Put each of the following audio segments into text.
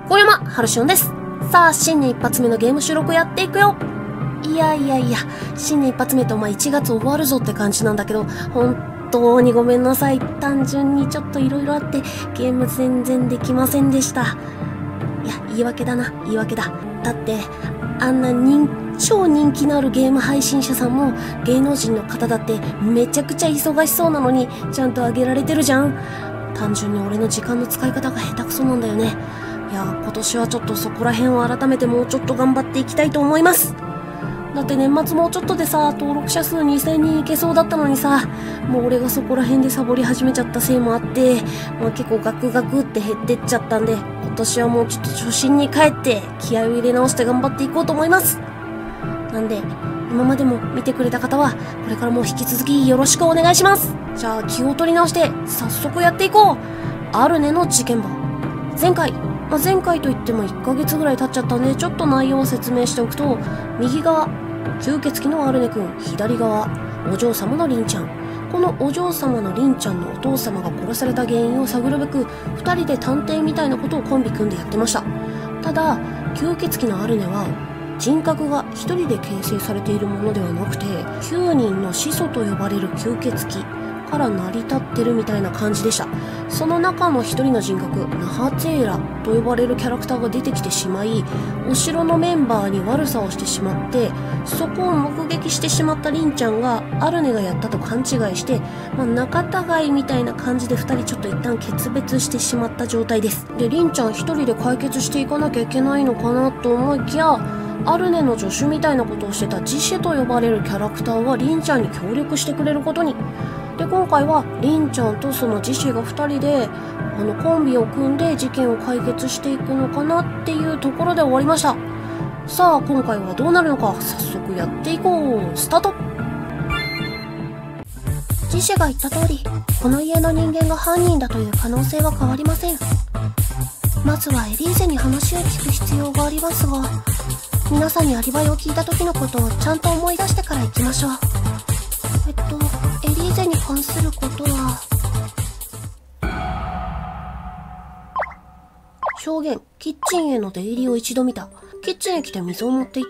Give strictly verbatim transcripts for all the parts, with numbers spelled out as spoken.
小山春しおんです。さあ、新年一発目のゲーム収録やっていくよ。いやいやいや、新年一発目とまあいちがつ終わるぞって感じなんだけど、本当にごめんなさい。単純にちょっと色々あってゲーム全然できませんでした。いや、言い訳だな、言い訳だ。だって、あんな人、超人気のあるゲーム配信者さんも芸能人の方だってめちゃくちゃ忙しそうなのにちゃんと上げられてるじゃん。単純に俺の時間の使い方が下手くそなんだよね。いや、今年はちょっとそこら辺を改めてもうちょっと頑張っていきたいと思います。だって年末もうちょっとでさ、登録者数にせんにんいけそうだったのにさ、もう俺がそこら辺でサボり始めちゃったせいもあって、まあ、結構ガクガクって減ってっちゃったんで、今年はもうちょっと初心に帰って気合を入れ直して頑張っていこうと思います。なんで、今までも見てくれた方は、これからも引き続きよろしくお願いします。じゃあ気を取り直して早速やっていこう。アルネの事件簿。前回、まあ、前回といってもいっかげつぐらい経っちゃったんで、ちょっと内容を説明しておくと、右側、吸血鬼のアルネくん、左側、お嬢様のリンちゃん。このお嬢様のリンちゃんのお父様が殺された原因を探るべく、二人で探偵みたいなことをコンビ組んでやってました。ただ、吸血鬼のアルネは、人格が一人で形成されているものではなくて、きゅうにんの始祖と呼ばれる吸血鬼から成り立ってるみたいな感じでした。その中の一人の人格、ナハツェーラと呼ばれるキャラクターが出てきてしまい、お城のメンバーに悪さをしてしまって、そこを目撃してしまったリンちゃんがアルネがやったと勘違いして、まあ、仲違いみたいな感じで二人ちょっと一旦決別してしまった状態です。で、リンちゃん一人で解決していかなきゃいけないのかなと思いきや、アルネの助手みたいなことをしてたジシェと呼ばれるキャラクターはリンちゃんに協力してくれることに。で、今回はリンちゃんとそのジシェが二人であのコンビを組んで事件を解決していくのかなっていうところで終わりました。さあ、今回はどうなるのか早速やっていこう。スタート。ジシェが言った通り、この家の人間が犯人だという可能性は変わりません。まずはエリーゼに話を聞く必要がありますが、皆さんにアリバイを聞いた時のことをちゃんと思い出してから行きましょう。えっと、エリーゼに関することは、証言、キッチンへの出入りを一度見た。キッチンへ来て水を持っていった。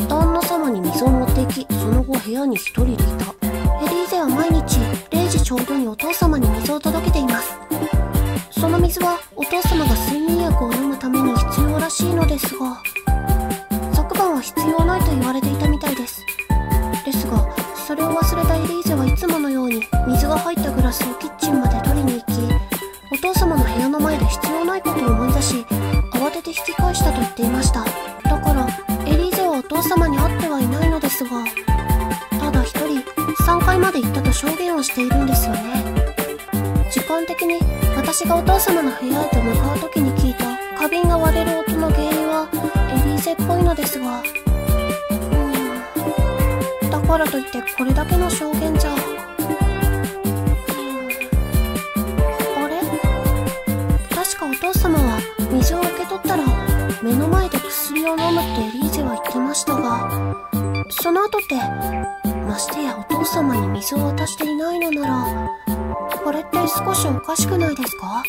旦那様に水を持っていき、その後部屋に一人でいた。エリーゼは毎日れいじちょうどにお父様に水を届けています。その水はお父様が睡眠薬を飲むために必要らしいのですが、昨晩は必要ないと言われていたみたいです。ですが、それを忘れたエリーゼはいつものように水が入ったグラスをキッチンまで取りに行き、お父様の部屋の前で必要ないことを思い出し、慌てて引き返したと言っていました。だから、エリーゼはお父様に会ってはいないのですが、ただ一人、さんがいまで行ったと証言をしているんですよね。時間的に、私がお父様の部屋へと向かう時に聞いた花瓶が割れる音の原因はエリーゼっぽいのですが、うーん、だからといってこれだけの証言じゃ、あれ？確かお父様は水を受け取ったら目の前で薬を飲むってエリーゼは言ってましたが、その後ってましてやお父様に水を渡していないのなら、これって少しおかしくないですか？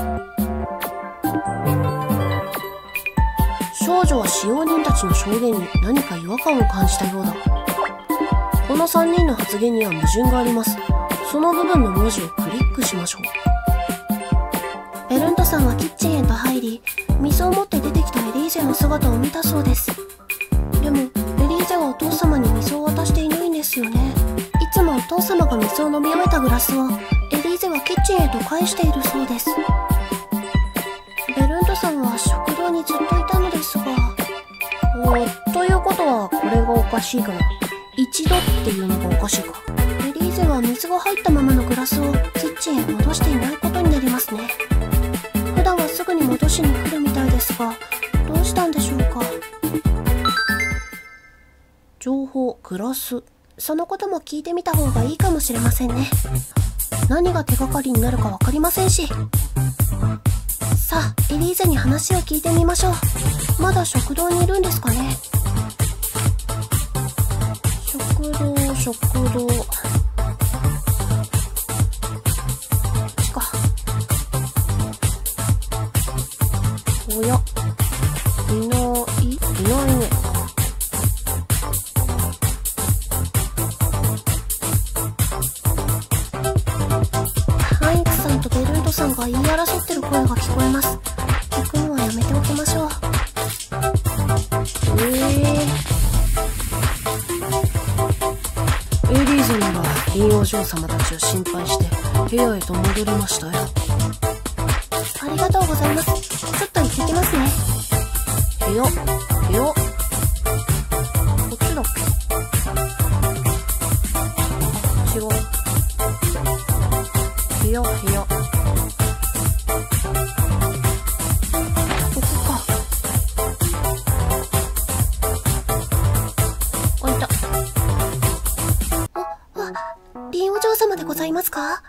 少女は使用人たちの証言に何か違和感を感じたようだ。このさんにんの発言には矛盾があります。その部分の文字をクリックしましょう。ベルントさんはキッチンへと入り、水を持って出てきたエリーゼの姿を見たそうです。でも、エリーゼはお父様に水を渡していないんですよね。いつもお父様が水を飲み終えたグラスをエリーゼはキッチンへと返しているそうです。ベルントさんは食堂にずっといたのですが、おということはこれがおかしいかな。一度っていうのがおかしいか。エリーゼは水が入ったままのグラスをキッチンへ戻していないことになりますね。普段はすぐに戻しに来るみたいですが、どうしたんでしょうか。情報、グラス。そのことも聞いてみた方がいいかもしれませんね。何が手がかりになるかわかりませんし。さあ、エリーゼに話を聞いてみましょう。まだ食堂にいるんですかね。食堂、食堂。こっちか。おおや、いない、いないね。ハイツさんとベルントさんが言い争ってる声が聞こえます。聞くのはやめておきましょう。えー、エリーゼならリンお嬢様たちを心配して部屋へと戻りましたよ。ありがとうございます。ちょっと行ってきますね。部屋、部屋、こっちだっけ？あ、違う。部屋、部屋。ここか。あ、いた。あ、あ、リンお嬢様でございますか？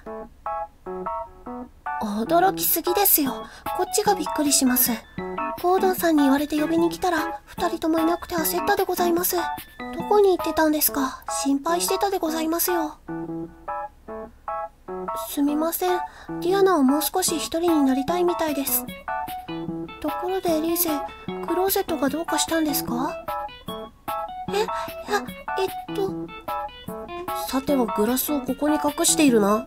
驚きすぎですよ。こっちがびっくりします。ゴードンさんに言われて呼びに来たら、二人ともいなくて焦ったでございます。どこに行ってたんですか？心配してたでございますよ。すみません。ディアナはもう少し一人になりたいみたいです。ところでエリーゼ、クローゼットがどうかしたんですか？え、いや、えっと。さてはグラスをここに隠しているな。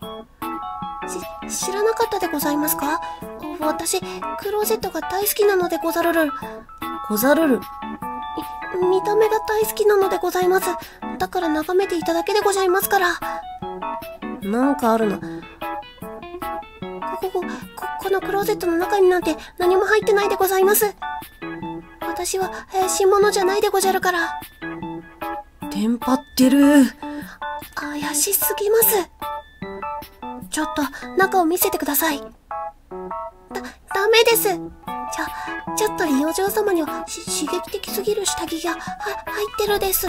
し、知らなかったでございますか？私、クローゼットが大好きなのでござるる。ござるる。み、見た目が大好きなのでございます。だから眺めていただけでございますから。なんかあるな。こ、こ、こ、このクローゼットの中になんて何も入ってないでございます。私は怪しいものじゃないでごじゃるから。テンパってる。怪しすぎます。ちょっと中を見せてください。だ、ダメです。ちょ、ちょっとリンお嬢様にはし刺激的すぎる下着がは入ってるです。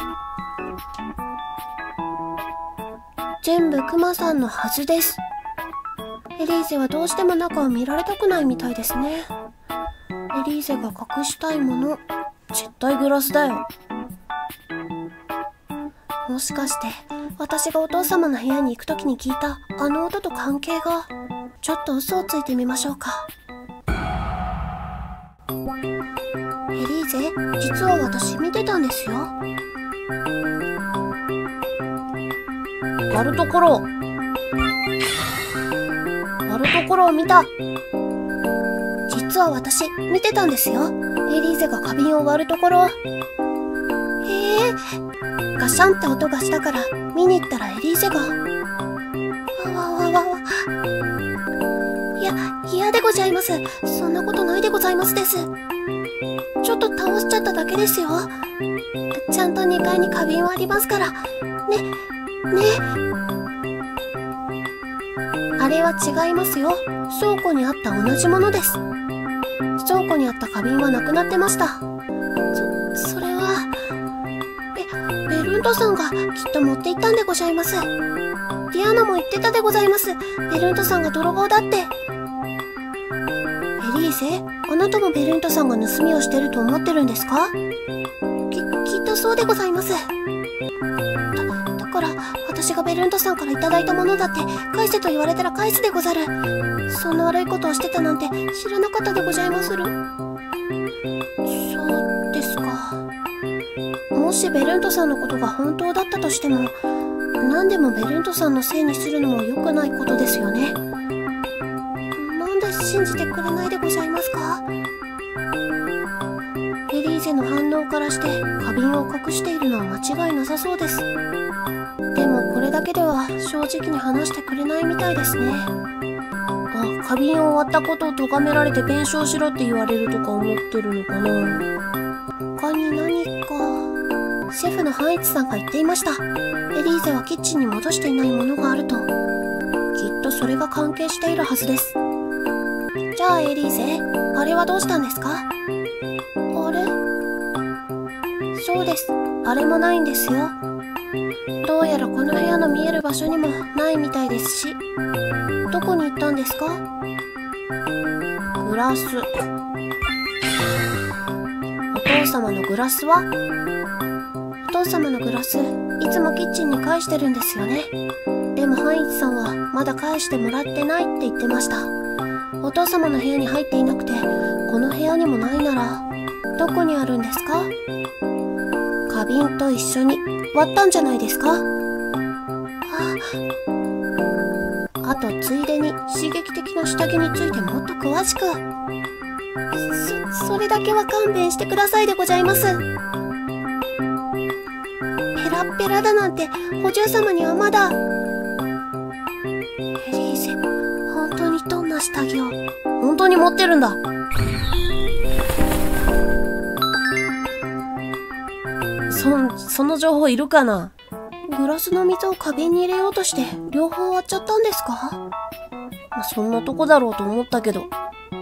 全部クマさんのはずです。エリーゼはどうしても中を見られたくないみたいですね。エリーゼが隠したいもの、絶対グラスだよ。もしかして私がお父様の部屋に行くときに聞いたあの音と関係が。ちょっと嘘をついてみましょうか。エリーゼ、実は私見てたんですよ。割るところ割るところを見た。実は私見てたんですよ。エリーゼが花瓶を割るところ。へえ、ガシャンって音がしたから見に行ったらエリーゼが。わわわわわ。いや、嫌でございます。そんなことないでございますです。ちょっと倒しちゃっただけですよ。ちゃんとにかいに花瓶はありますから。ね、ね。あれは違いますよ。倉庫にあった同じものです。倉庫にあった花瓶はなくなってました。そ、それは、ベ、ベルントさんがきっと持って行ったんでございます。ディアナも言ってたでございます。ベルントさんが泥棒だって。エリーゼ、あなたもベルントさんが盗みをしてると思ってるんですか？き、きっとそうでございます。だ、だから、私がベルントさんからいただいたものだって、返せと言われたら返すでござる。そんな悪いことをしてたなんて知らなかったでございまする。そうですか。もしベルントさんのことが本当だったとしても、何でもベルントさんのせいにするのも良くないことですよね。なんで信じてくれないでございますか？エリーゼの反応からして花瓶を隠しているのは間違いなさそうです。でもこれだけでは正直に話してくれないみたいですね。あ、花瓶を割ったことを咎められて弁償しろって言われるとか思ってるのかな。他に何か。シェフのハイツさんが言っていました。エリーゼはキッチンに戻していないものがあると。きっとそれが関係しているはずです。じゃあエリーゼ、あれはどうしたんですか？あれ？そうです。あれもないんですよ。どうやらこの部屋の見える場所にもないみたいですし。どこに行ったんですか？グラス。お父様のグラスは？お父様のグラス、いつもキッチンに返してるんですよね。でもハインツさんはまだ返してもらってないって言ってました。お父様の部屋に入っていなくて、 この部屋にもないなら、どこにあるんですか？花瓶と一緒に割ったんじゃないですか？あ、あとついでに刺激的な下着についてもっと詳しく。そ、それだけは勘弁してくださいでございます。ペラッペラだなんてお嬢様にはまだ。エリーゼ、本当にどんな下着を？本当に持ってるんだ。そ、その情報いるかな？グラスの水を花瓶に入れようとして両方割っちゃったんですか？まあ、そんなとこだろうと思ったけど。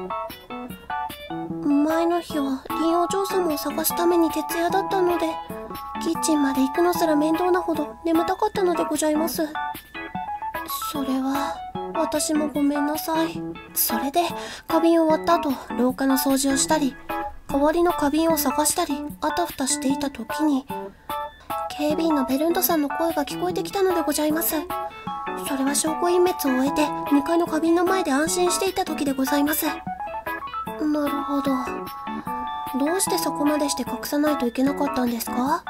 前の日は林お嬢様を探すために徹夜だったので、キッチンまで行くのすら面倒なほど眠たかったのでございます。それは私もごめんなさい。それで花瓶を割った後、廊下の掃除をしたり、代わりの花瓶を探したりあたふたしていた時に、警備員のベルンドさんの声が聞こえてきたのでございます。それは証拠隠滅を終えてにかいの花瓶の前で安心していた時でございます。なるほど。どうしてそこまでして隠さないといけなかったんですか？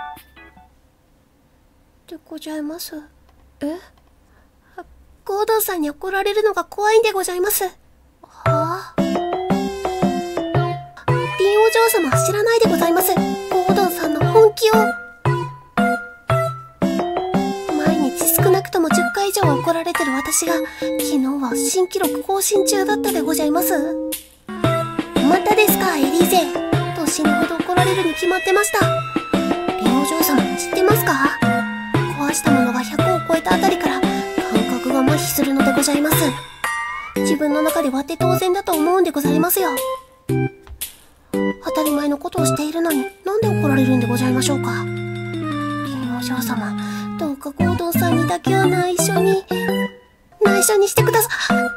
でございます。え？ゴードンさんに怒られるのが怖いんでございます。はあ？リンお嬢様は知らないでございます。ゴードンさんの本気を。毎日少なくともじゅっかい以上怒られてる私が、昨日は新記録更新中だったでございます。またですか、エリーゼ。と死ぬほど怒られるに決まってました。リンお嬢様知ってますか？壊したものがひゃくを超えたあたりから感覚が麻痺するのでございます。自分の中で割って当然だと思うんでございますよ。当たり前のことをしているのになんで怒られるんでございましょうか。リンお嬢様、どうかゴードンさんにだけは内緒に内緒にしてください。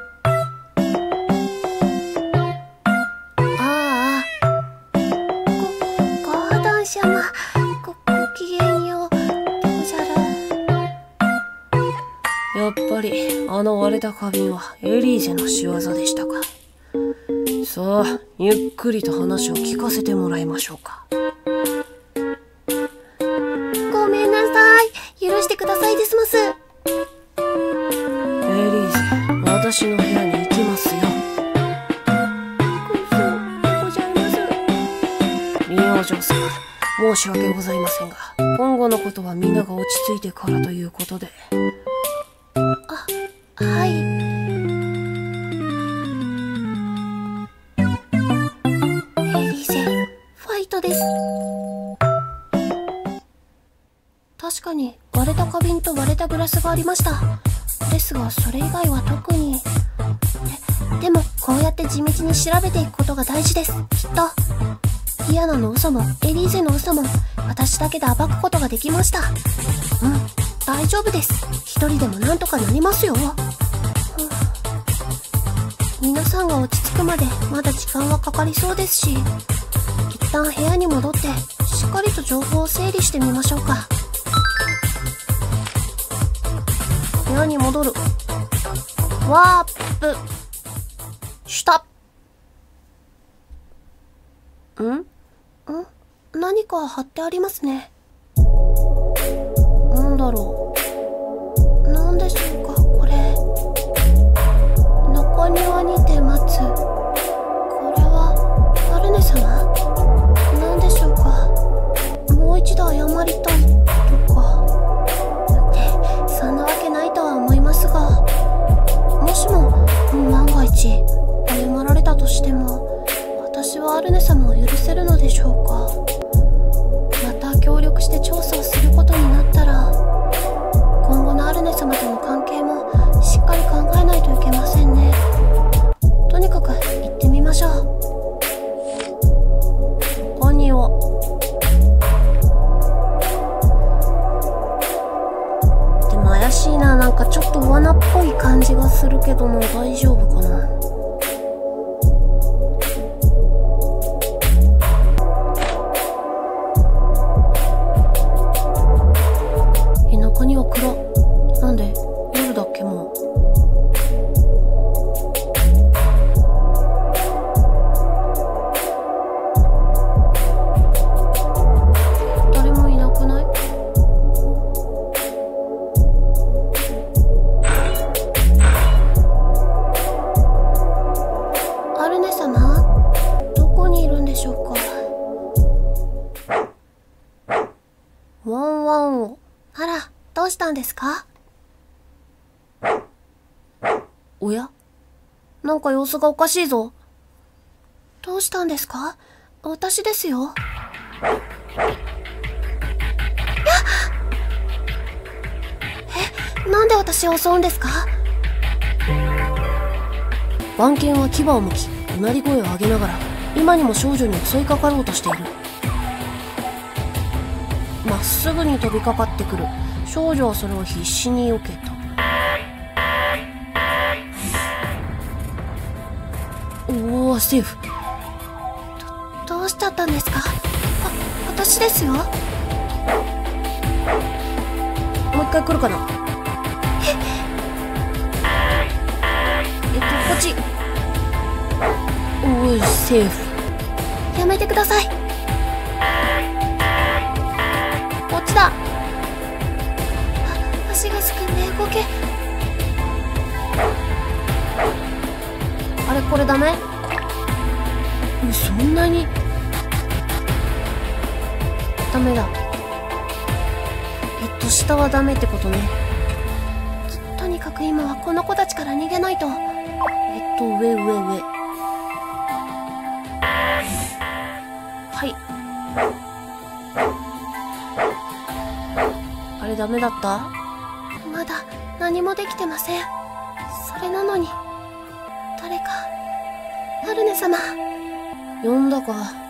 やっぱりあの割れた花瓶はエリーゼの仕業でしたか。さあ、ゆっくりと話を聞かせてもらいましょうか。 ごめんなさい。許してくださいですます。エリーゼ、私の部屋に行きますよ。 嘘でございます。 リンお嬢様、申し訳ございませんが、今後のことは皆が落ち着いてからということで。 あ、はい。エリーゼ、ファイトです。確かに割れた花瓶と割れたグラスがありました。ですがそれ以外は特に。で、でもこうやって地道に調べていくことが大事です、きっと。ディアナの嘘もエリーゼの嘘も私だけで暴くことができました。うん、大丈夫です。一人でもなんとかなりますよ。皆さんが落ち着くまでまだ時間はかかりそうですし、一旦部屋に戻ってしっかりと情報を整理してみましょうか。部屋に戻る。ワープしたんん何か貼ってありますね。なんだろう。なんでしょうか、これ。中庭にて待つ。これはアルネ様？なんでしょうか。もう一度謝りたいとか。ってそんなわけないとは思いますが、もしも万が一謝られたとしても、私はアルネ様を許せるのでしょうか。また協力して調査をすることになったら、今後のアルネ様との関係もしっかり考えないといけませんね。とにかく行ってみましょう。ここにはでも怪しいな。なんかちょっと罠っぽい感じがするけども、大丈夫かな。中庭暗。なんで夜だっけもう。 したんですか？ おや？ なんか様子がおかしいぞ。どうしたんですか？私ですよ。え、なんで私を襲うんですか？ 番犬は牙をむき、うなり声を上げながら今にも少女に襲いかかろうとしている。まっすぐに飛びかかってくる少女はそれを必死に避けた。おお、セーフ。 ど、どうしちゃったんですか？あ、私ですよ。もう一回来るかな。 ええっとこっち。おい、セーフ。 やめてください。こっちだ。あ、足がすくんで動け。 あれ、これダメ？そんなにダメだ。えっと下はダメってことね。 と、とにかく今はこの子たちから逃げないと。 えっと上上上。はい。あれダメだった？ まだ何もできてません。それなのに誰か、アルネ様。 呼んだか。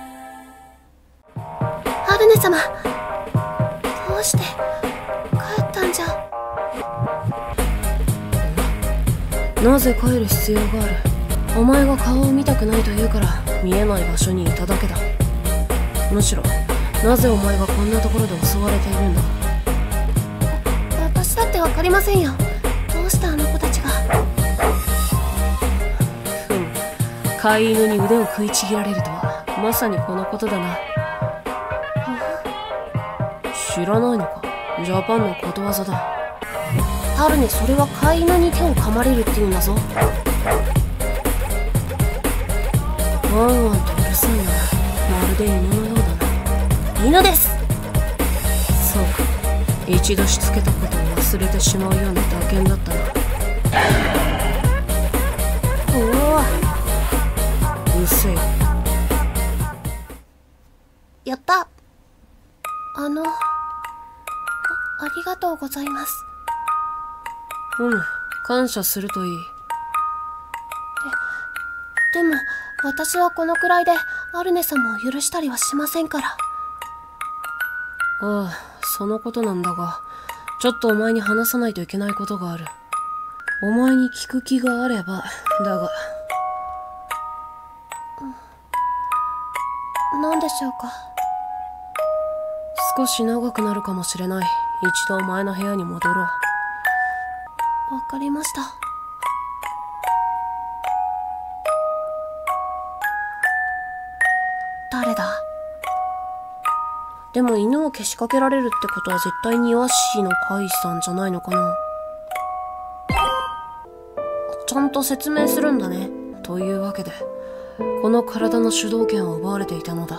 アルネ様、どうして帰ったんじゃ。 なぜ帰る必要がある？お前が顔を見たくないと言うから見えない場所にいただけだ。むしろなぜお前がこんなところで襲われているんだ？ 私だってわかりませんよ。どうしてあの子たちが。 ふむ、飼い犬に腕を食いちぎられるとはまさにこのことだな。知らないのか？ジャパンのことわざだ。ハルネ、それは飼い犬に手を噛まれるって言うんだぞ。ワンワンとうるさいな。まるで犬のようだな。犬です。そうか、一度しつけたことを忘れてしまうような打鍵だったな。おお、うっせえ。 やった。あの、あ、ありがとうございます。 うん、感謝するといい。 で、でも、私はこのくらいでアルネ様を許したりはしませんから。 ああ、そのことなんだが、ちょっとお前に話さないといけないことがある。お前に聞く気があれば、だが。 何でしょうか。 少し長くなるかもしれない。一度お前の部屋に戻ろう。 わかりました。誰だ？ でも犬をけしかけられるってことは絶対にワッシーのカイさんじゃないのかな。ちゃんと説明するんだね。というわけで、この体の主導権を奪われていたのだ。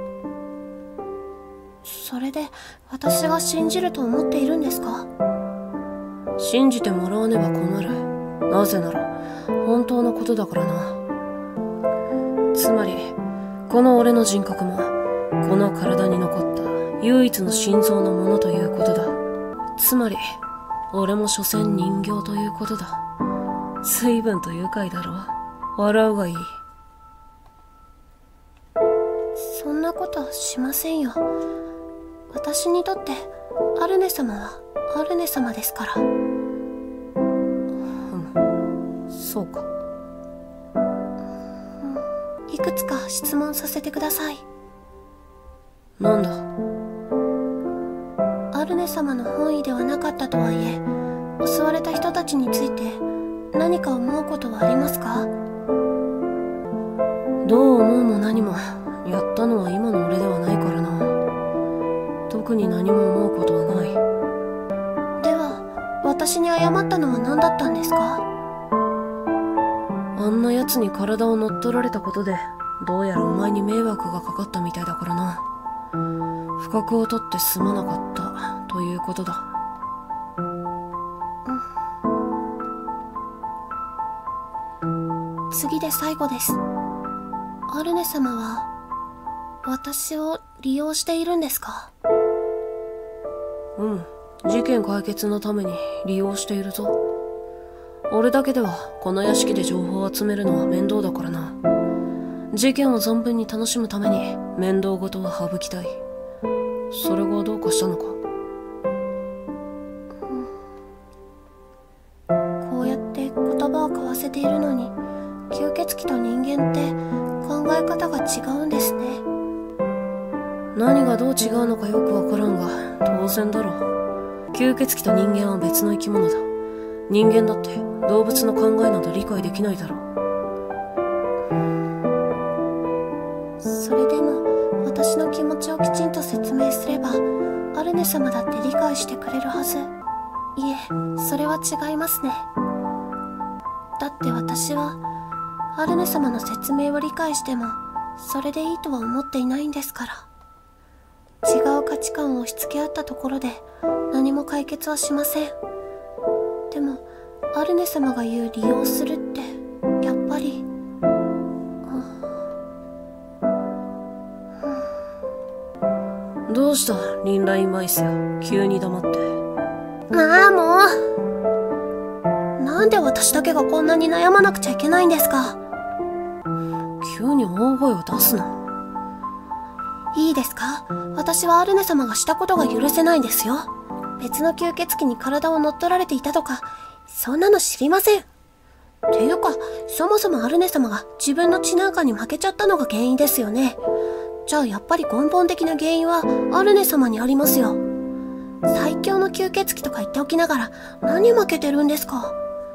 それで私が信じると思っているんですか？ 信じてもらわねば困る。なぜなら本当のことだからな。つまりこの俺の人格もこの体に残った唯一の心臓のものということだ。つまり俺も所詮人形ということだ。随分と愉快だろう。笑うがいい。 そんなことしませんよ。私にとってアルネ様はアルネ様ですから。 うん、そうか。 いくつか質問させてください。 なんだ？ アルネ様の本意ではなかったとはいえ、襲われた人たちについて何か思うことはありますか？ どう思うも何も、やったのは今の俺ではないからな。特に何も思うことはない。 では、私に謝ったのは何だったんですか？ あんな奴に体を乗っ取られたことで、どうやらお前に迷惑がかかったみたいだからな。不覚を取ってすまなかったということだ。 次で最後です。アルネ様は私を利用しているんですか？ うん、事件解決のために利用しているぞ。俺だけではこの屋敷で情報を集めるのは面倒だからな。事件を存分に楽しむために面倒事は省きたい。それがどうかしたのか？ こうやって言葉を交わせているのに、吸血鬼と人間って考え方が違うんですね。 何がどう違うのかよくわからんが、当然だろう。吸血鬼と人間は別の生き物だ。人間だって動物の考えなど理解できないだろう。 それでも私の気持ちをきちんと説明すれば、アルネ様だって理解してくれるはず。いえ、それは違いますね。だって私はアルネ様の説明を理解してもそれでいいとは思っていないんですから。違う価値観を押し付け合ったところで何も解決はしません。でもアルネ様が言う利用するってやっぱり、 どうしたリンラインマイスよ、急に黙って。 ああもう、なんで私だけがこんなに悩まなくちゃいけないんですか？ 急に大声を出すな。 いいですか？私はアルネ様がしたことが許せないんですよ。別の吸血鬼に体を乗っ取られていたとか、そんなの知りません。ていうか、そもそもアルネ様が自分の血なんかに負けちゃったのが原因ですよね。じゃあやっぱり根本的な原因はアルネ様にありますよ。最強の吸血鬼とか言っておきながら何負けてるんですか？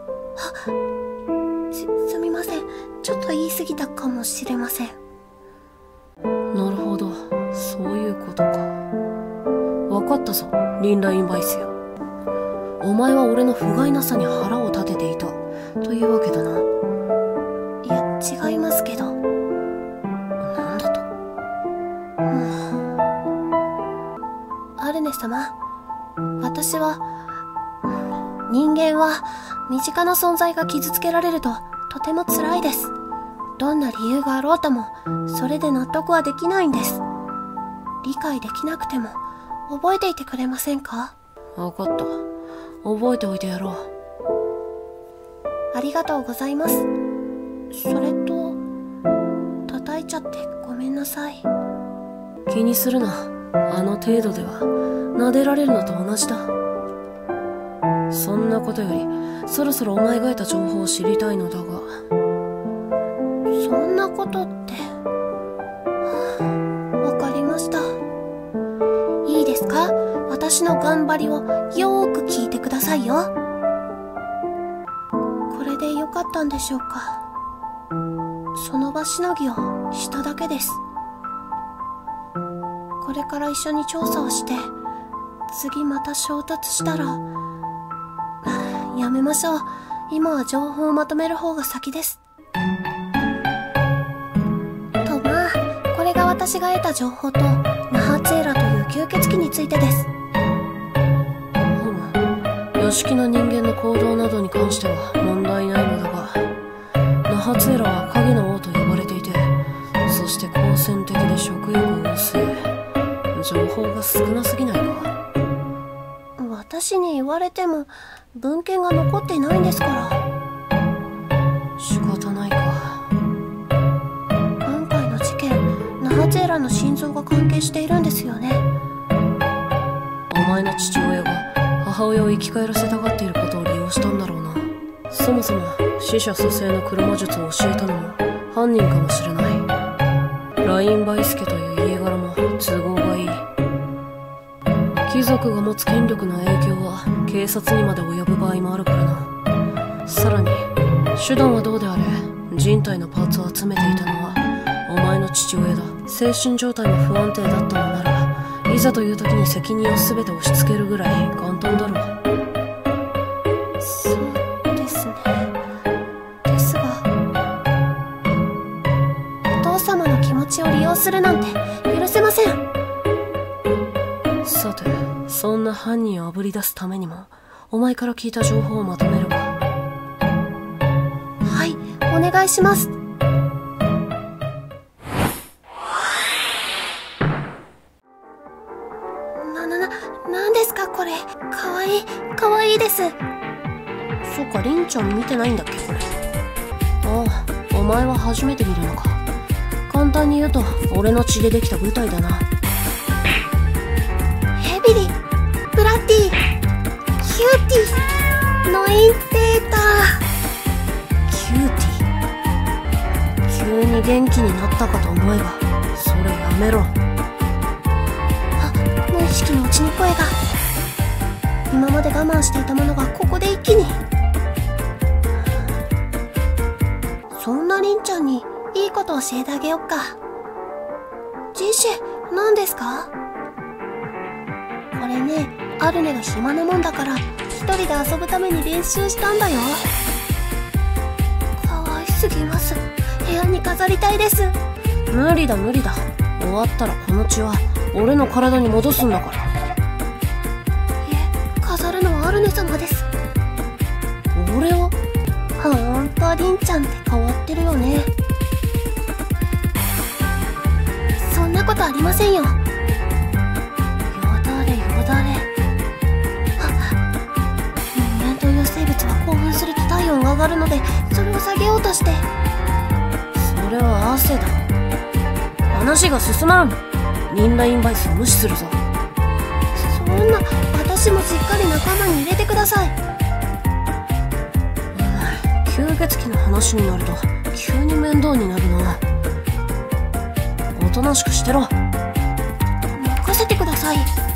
す、すみません。ちょっと言い過ぎたかもしれません。 なるほど、そういうことか。わかったぞ、リンラインバイスよ。お前は俺の不甲斐なさに腹を立てていたというわけだな。 いや、違いますけど。 なんだと？ アルネ様、私は、人間は身近な存在が傷つけられるととても辛いです。どんな理由があろうともそれで納得はできないんです。理解できなくても覚えていてくれませんか？ わかった、覚えておいてやろう。 ありがとうございます。それと叩いちゃってごめんなさい。 気にするな、あの程度では撫でられるのと同じだ。そんなことよりそろそろお前が得た情報を知りたいのだが。 そんなことって、わかりました。いいですか？私の頑張りをよーく聞いてくださいよ。これでよかったんでしょうか？その場しのぎをしただけです。これから一緒に調査をして、次また衝突したら、やめましょう。今は情報をまとめる方が先です。とまあ、これが私が得た情報とナハツエラという吸血鬼についてです。 ふむ、屋敷の人間の行動などに関しては問題ないのだが、ナハツエラは影の王と呼ばれていて、そして好戦的で食欲旺盛。情報が少なすぎないか？ 私に言われても文献が残っていないんですから。 仕方ないか。 今回の事件、ナハツエラの心臓が関係しているんですよね。 お前の父親が母親を生き返らせたがっていることを利用したんだろうな。そもそも死者蘇生の黒魔術を教えたのも犯人かもしれない。ラインバイス家という家柄も都合がいい。貴族が持つ権力の影響は警察にまで及ぶ場合もあるからな。さらに手段はどうであれ人体のパーツを集めていたのはお前の父親だ。精神状態も不安定だったのなら、いざという時に責任を全て押し付けるぐらい簡単だろう。 そうですね。ですが、お父様の気持ちを利用するなんて許せません。 さて、そんな犯人をあぶり出すためにもお前から聞いた情報をまとめるか。 はい、おお願いします。な、な、な、なんですかこれ。かわいい、かわいいです。 そっか、りんちゃん見てないんだっけこれ。ああ、お前は初めて見るのか。簡単に言うと俺の血でできた舞台だな。 ヘビリ、ブラッディ、キューティ、ノインテーター。 キューティ、急に元気になったかと思えば、それやめろ。 あ、無意識のうちに声が。今まで我慢していたものがここで一気に。そんなりんちゃんにいいこと教えてあげよっか。ジシェ、何ですか？これね、アルネが暇なもんだから一人で遊ぶために練習したんだよ。かわいすぎます。部屋に飾りたいです。 無理だ無理だ。終わったらこの血は俺の体に戻すんだから。いえ、飾るのはアルネ様です。 俺を？ ほんとりんちゃんって変わってるよね。そんなことありませんよ。よだれよだれ。あ、人間という生物は興奮すると体温が上がるので、それを下げようとして。 それは汗だ。話が進まん。リンラインバイスを無視するぞ。 そんな、私もしっかり仲間に入れてください。 吸血鬼の話になると急に面倒になるな。おとなしくしてろ。 任せてください。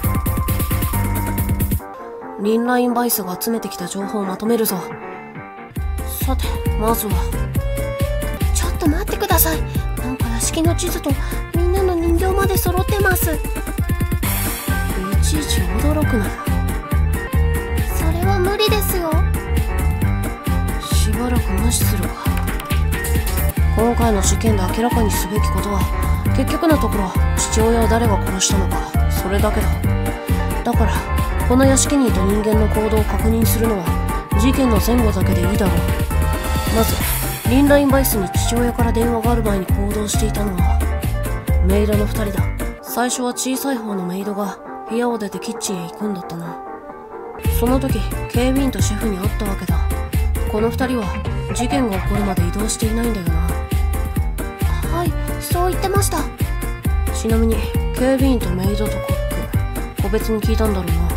リンラインバイスが集めてきた情報をまとめるぞ。さて、まずは。 ちょっと待ってください。なんか屋敷の地図とみんなの人形まで揃ってます。いちいち驚くなよ。 それは無理ですよ。 しばらく無視するか。今回の事件で明らかにすべきことは、結局のところ父親を誰が殺したのか、それだけだ。だからこの屋敷にいた人間の行動を確認するのは事件の前後だけでいいだろう。まずリンラインバイスに父親から電話がある前に行動していたのはメイドのふたりだ。最初は小さい方のメイドが部屋を出てキッチンへ行くんだったな。その時警備員とシェフに会ったわけだ。このふたりは事件が起こるまで移動していないんだよな。 はい、そう言ってました。 ちなみに警備員とメイドとコック、個別に聞いたんだろうな。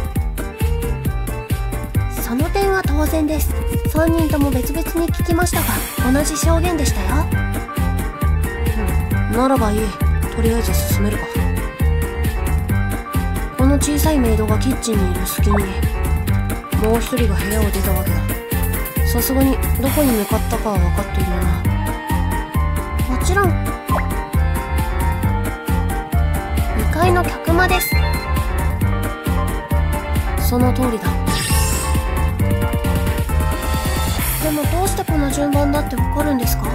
その点は当然です。さんにんとも別々に聞きましたが同じ証言でしたよ。 うん、ならばいい。とりあえず進めるか。この小さいメイドがキッチンにいる隙にもう一人が部屋を出たわけだ。さすがにどこに向かったかは分かっているよな。もちろんにかいの客間です。 その通りだ。 でもどうしてこの順番だって分かるんですか？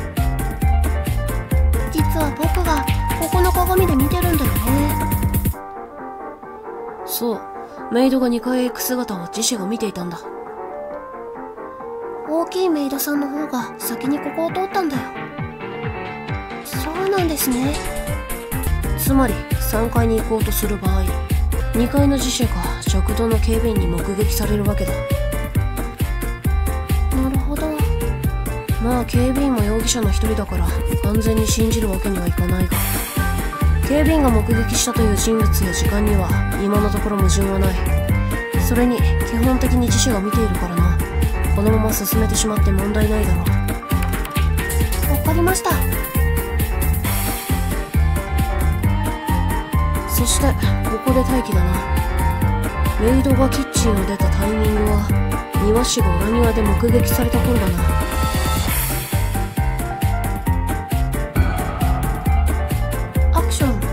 実は僕がここの鏡で見てるんだよね。 そう、メイドがにかいへ行く姿をジシェが見ていたんだ。 大きいメイドさんの方が先にここを通ったんだよ。そうなんですね。 つまりさんかいに行こうとする場合、にかいのジシェか食堂の警備員に目撃されるわけだ。 なるほど。 まあ警備員も容疑者の一人だから完全に信じるわけにはいかないが、警備員が目撃したという人物や時間には今のところ矛盾はない。それに基本的にジシェが見ているからな。このまま進めてしまって問題ないだろう。 わかりました。 そしてここで待機だな。メイドがキッチンを出たタイミングは庭師が裏庭で目撃された頃だな。 アクション。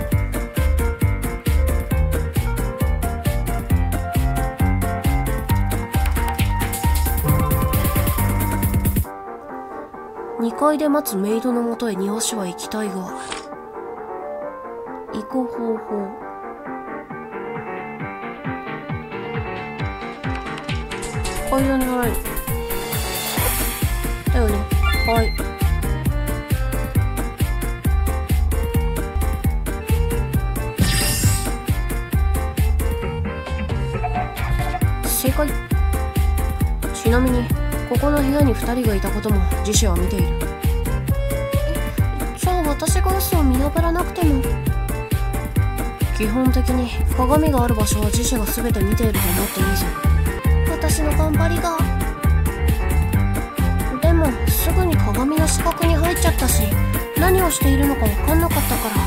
にかいで待つメイドのもとへ庭師は行きたいが、行く方法。階段に入る。だよね。はい。 正解。ちなみにここの部屋にふたりがいたことも自社は見ている。じゃあ私が嘘を見破らなくても。基本的に鏡がある場所は自社が全て見ていると思っていいぞ。私の頑張りが。でもすぐに鏡の死角に入っちゃったし、何をしているのか分かんなかったから。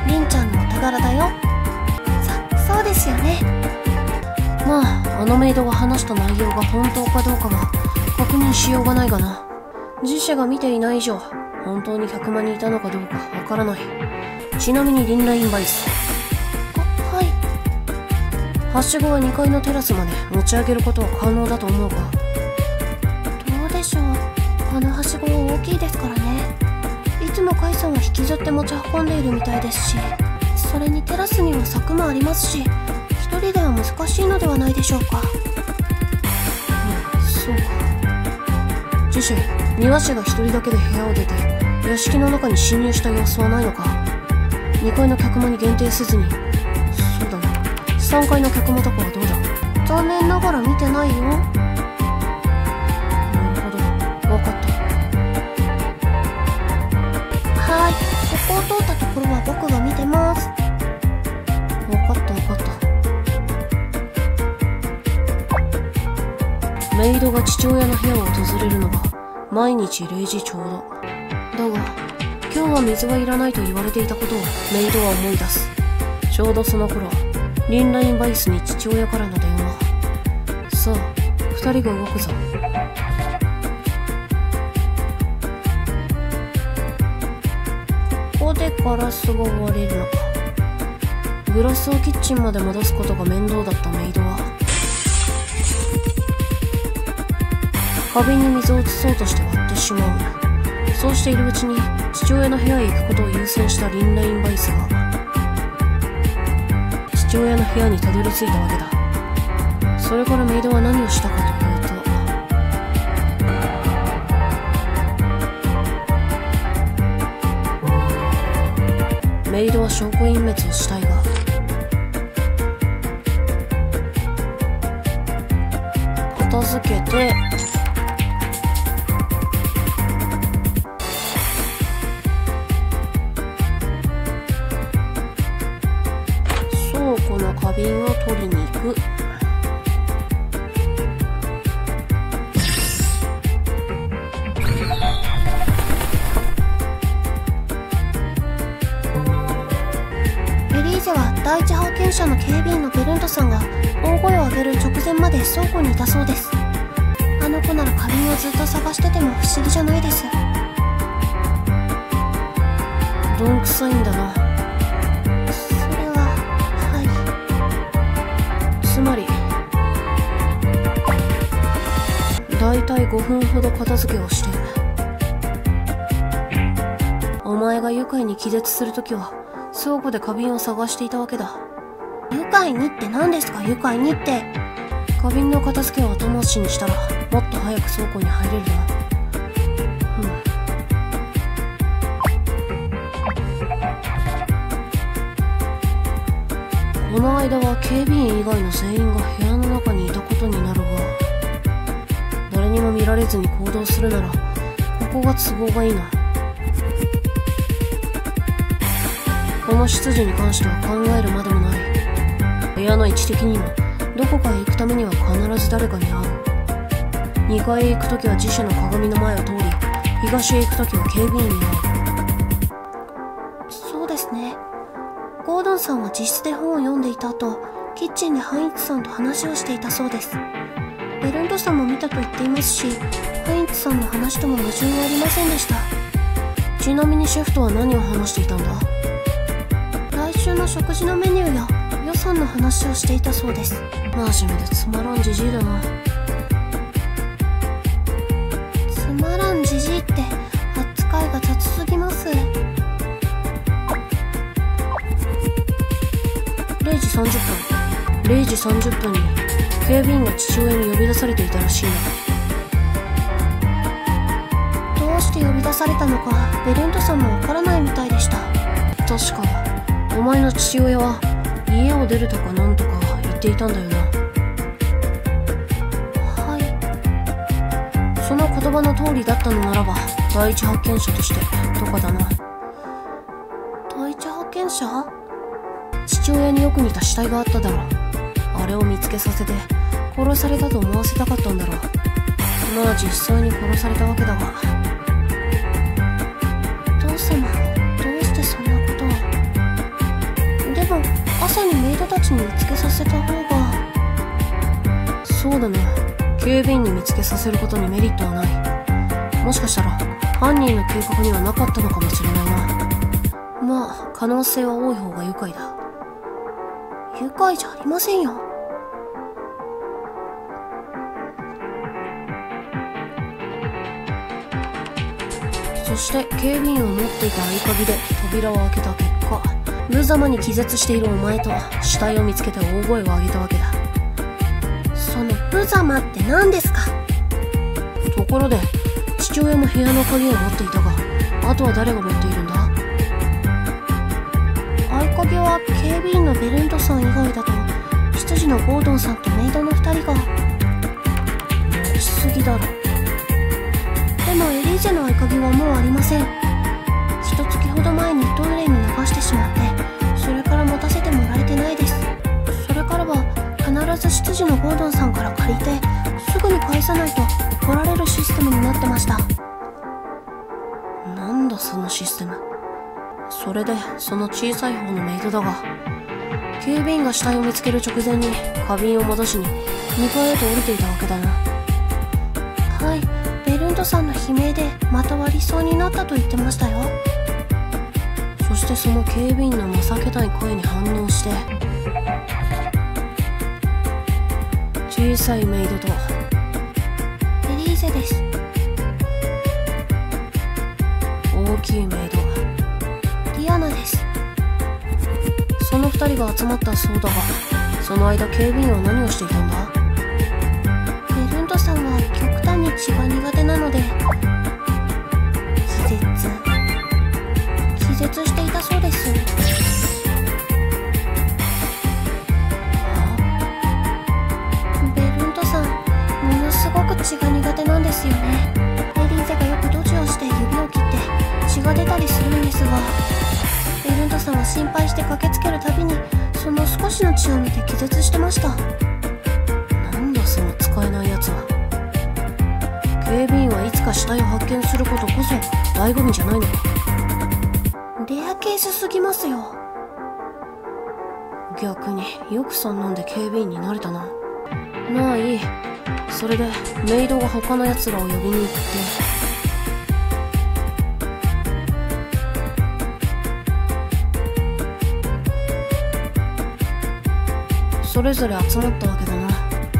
りんちゃんのお手柄だよ。そ、そうですよね。まああのメイドが話した内容が本当かどうかは確認しようがないがな。自社が見ていない以上本当に客間にいたのかどうかわからない。ちなみにリンラインバイス、あ、はい。はしごはにかいのテラスまで持ち上げることは可能だと思うか。どうでしょう。あのはしごは大きいですからね。いつもカイさんは引きずって持ち運んでいるみたいですし、それにテラスには柵もありますし、一人では難しいのではないでしょうか。 うん、そうか。自身庭師が一人だけで部屋を出て屋敷の中に侵入した様子はないのか。にかいの客間に限定せずに。そうだな、さんがいの客間とかはどうだ。 残念ながら見てないよ。なるほど、分かった。 はい、ここを通ったところは僕が見てます。 分かった分かった。メイドが父親の部屋を訪れるのが毎日れいじちょうど。だが今日は水はいらないと言われていたことをメイドは思い出す。ちょうどその頃リンラインバイスに父親からの電話。さあふたりが動くぞ。 ここでガラスが割れるのか。 グラスをキッチンまで戻すことが面倒だったメイドは花瓶に水を移そうとして割ってしまう。そうしているうちに父親の部屋へ行くことを優先したリンラインバイスが父親の部屋にたどり着いたわけだ。それからメイドは何をしたかというと、メイドは証拠隠滅をしたいが片付けて倉庫の花瓶を取りに行く。 エリーゼは第一発見者の警備員のベルントさんが大声を上げる直前まで倉庫にいたそうです。あの子なら花瓶をずっと探してても不思議じゃないです。 どんくさいんだな。 それははい。 つまりだいたいごふんほど片付けをして、お前が愉快に気絶するときは倉庫で花瓶を探していたわけだ。 愉快にって何ですか。愉快にって花瓶の片付けを後回しにしたらもっと早く倉庫に入れるな。うん。この間は警備員以外の全員が部屋の中にいたことになるが、誰にも見られずに行動するならここが都合がいいな。この執事に関しては考えるまでもない。部屋の位置的にもどこかへ行くためには必ず誰かに会う。にかいへ行くときは自社の鏡の前を通り、東へ行くときは警備員に会う。そうですね。ゴードンさんは自室で本を読んでいた後、キッチンでハインツさんと話をしていたそうです。ベルントさんも見たと言っていますし、ハインツさんの話とも矛盾はありませんでした。 ちなみにシェフとは何を話していたんだ。 来週の食事のメニューや予算の話をしていたそうです。 真面目でつまらんじじいだな。 つまらんじじいって扱いが雑すぎます。 れいじさんじゅっぷんれいじさんじゅっぷんに警備員が父親に呼び出されていたらしいな。どうして呼び出されたのかベルントさんもわからないみたいでした。 確かお前の父親は家を出るとかなんとか言っていたんだよな。 その言葉の通りだったのならば、第一発見者としてとかだな。 第一発見者？ 父親によく似た死体があっただろう。あれを見つけさせて殺されたと思わせたかったんだろう。まあ実際に殺されたわけだが。 お父様、どうしてそんなことを。でも朝にメイドたちに見つけさせた方が。 そうだね。警備員に見つけさせることにメリットはない。もしかしたら犯人の計画にはなかったのかもしれないな。まあ可能性は多い方が愉快だ。 愉快じゃありませんよ。 そして警備員を持っていた合鍵で扉を開けた結果、無様に気絶しているお前と死体を見つけて大声を上げたわけだ。 その無様って何ですか？ ところで父親も部屋の鍵を持っていたが、あとは誰が持っているんだ？ 合鍵は警備員のベルントさん以外だと執事のゴードンさんとメイドのふたりが。 持ちすぎだろ。 でもエリーゼの合鍵はもうありません。ひとつきほど前にトイレに流してしまって、それから持たせてもらえてないです。それからは必ず執事のゴードンさんから借りてすぐに返さないと怒られるシステムになってました。 なんだそのシステム。それでその小さい方のメイドだが、警備員が死体を見つける直前に花瓶を戻しににかいへと降りていたわけだな。 はい、ベルントさんの悲鳴でまた割りそうになったと言ってましたよ。 そしてその警備員の情けない声に反応して、小さいメイドとエリーゼです。 大きいメイドディアナです。 その二人が集まったそうだが、その間警備員は何をしていたんだ？ ベルントさんは極端に血が苦手なので気絶気絶していたそうです。ベルントさん、ものすごく血が苦手なんですよね。エリーゼがよくドジをして指を切って血が出たりするんですが、ベルントさんは心配して駆けつけるたびにその少しの血を見て気絶してました。 なんだその使えないやつは。警備員はいつか死体を発見することこそ醍醐味じゃないのか。 レアケースすぎますよ。 逆によくそんなんで警備員になれたな。まあいい。それでメイドが他のやつらを呼びに行って、それぞれ集まったわけだな。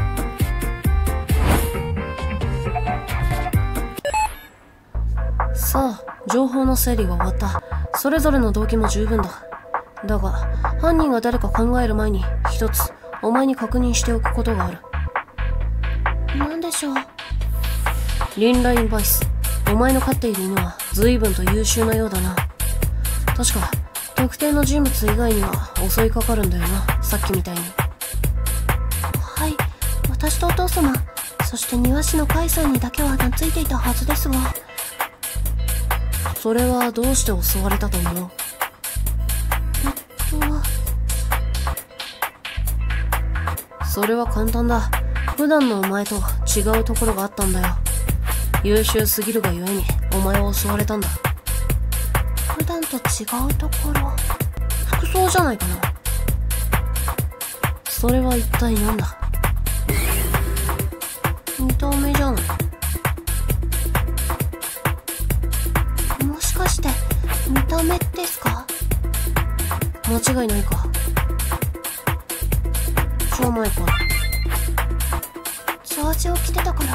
さあ、情報の整理が終わった。それぞれの動機も十分だ。だが犯人が誰か考える前に一つお前に確認しておくことがある。 何でしょう？ リンラインバイス。お前の飼っている犬は随分と優秀なようだな。確か特定の人物以外には襲いかかるんだよな、さっきみたいに。 はい、私とお父様、そして庭師のカイさんにだけは懐いていたはずですが。 それはどうして襲われたと思う？ えっとそれは簡単だ。普段のお前と違うところがあったんだよ。優秀すぎるがゆえにお前を襲われたんだ。 普段と違うところ？ 服装じゃないかな。それは一体何だ？ 見た目じゃない。もしかして見た目ですか？ 間違いないか。じゃないか。 ジャージを着てたから。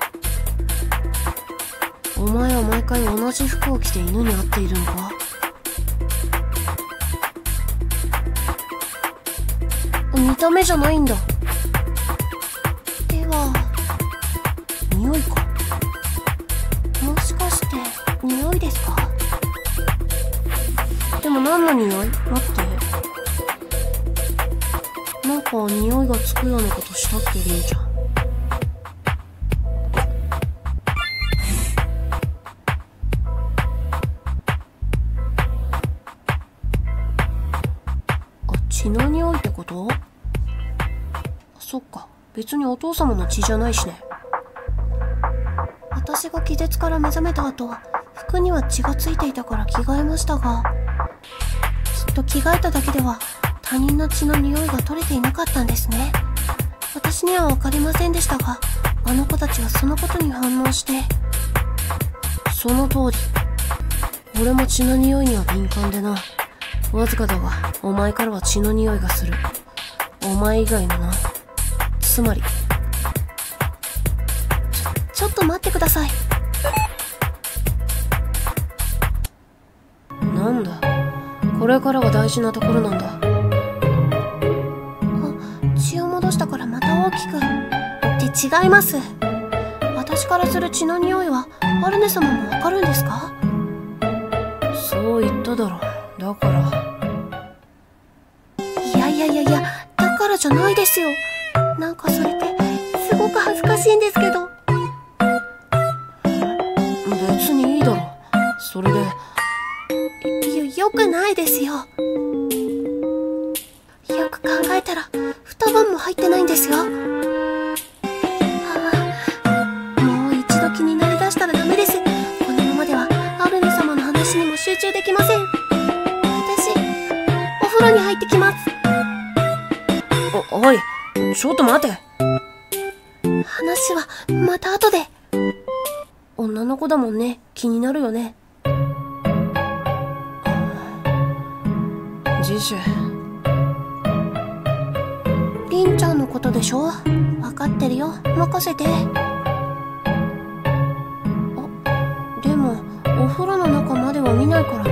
お前は毎回同じ服を着て犬に会っているのか？ 見た目じゃないんだ。では匂いか。 もしかして匂いですか？ でも何の匂い？待って。なんか匂いがつくようなことしたっけ、りんちゃん。 血の匂いってこと？そっか、別にお父様の血じゃないしね。私が気絶から目覚めた後、服には血がついていたから着替えましたが、きっと着替えただけでは他人の血の匂いが取れていなかったんですね。私には分かりませんでしたが、あの子たちはそのことに反応して。その通り。俺も血の匂いには敏感でな。わずかだが、お前からは血の匂いがする。お前以外のな。つまり。ちょ、ちょっと待ってください。なんだ。これからが大事なところなんだ。あ、血を戻したからまた大きく。って違います。私からする血の匂いはアルネ様もわかるんですか？そう言っただろ。だから。いやいやいやいや、だからじゃないですよ。なんかそれってすごく恥ずかしいんですけど。別にいいだろ。それで。よ、よくないですよ。よく考えたら二晩も入ってないんですよ。気になりだしたらダメです。このままではアルネ様の話にも集中できません。私、お風呂に入ってきます。 お、おい、ちょっと待て。 話はまた後で。女の子だもんね。気になるよね。 ジシュ。 リンちゃんのことでしょ？わかってるよ。任せて。お風呂の中までは見ないからね。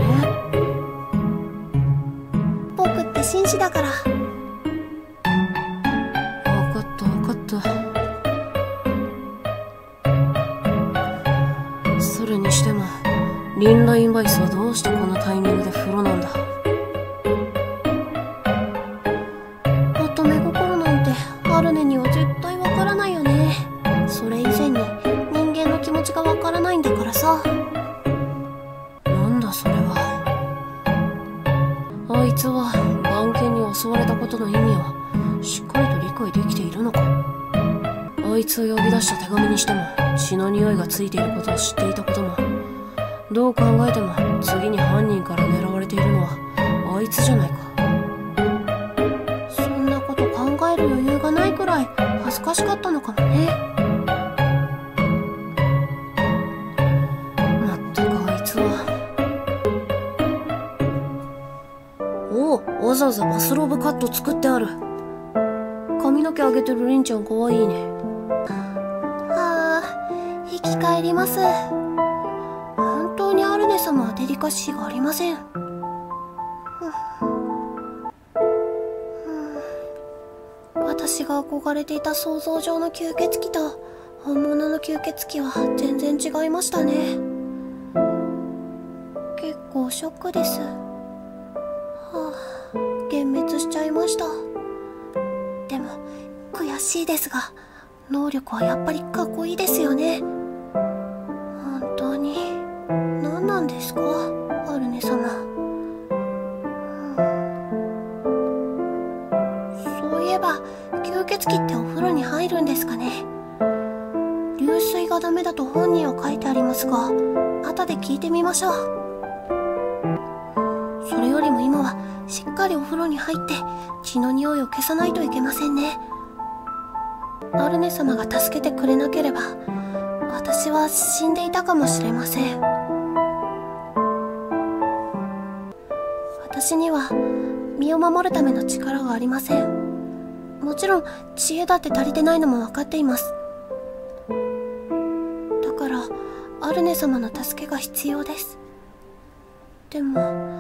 僕って紳士だから。 分かった分かった。それにしてもリンラインバイスはどうしてこのタイミングで風呂なんだ。 乙女心なんてアルネには絶対わからないよね。それ以前に人間の気持ちがわからないんだからさ。 それは。あいつは番犬に襲われたことの意味をしっかりと理解できているのか。あいつを呼び出した手紙にしても血の匂いがついていることを知っていたことも、どう考えても次に犯人から狙われているのはあいつじゃないか。 そんなこと考える余裕がないくらい恥ずかしかったのかもね。わざわざバスローブカット作ってある。髪の毛上げてるリンちゃんかわいいね。ああ、生き返ります。本当にアルネ様はデリカシーがありません。私が憧れていた想像上の吸血鬼と本物の吸血鬼は全然違いましたね。結構ショックです。はあ、幻滅しちゃいました。でも悔しいですが、能力はやっぱりかっこいいですよね。本当に何なんですか、アルネ様。そういえば吸血鬼ってお風呂に入るんですかね。流水がダメだと本には書いてありますが、後で聞いてみましょう。それよりも今はしっかりお風呂に入って血の匂いを消さないといけませんね。アルネ様が助けてくれなければ私は死んでいたかもしれません。私には身を守るための力がありません。もちろん知恵だって足りてないのも分かっています。だからアルネ様の助けが必要です。でも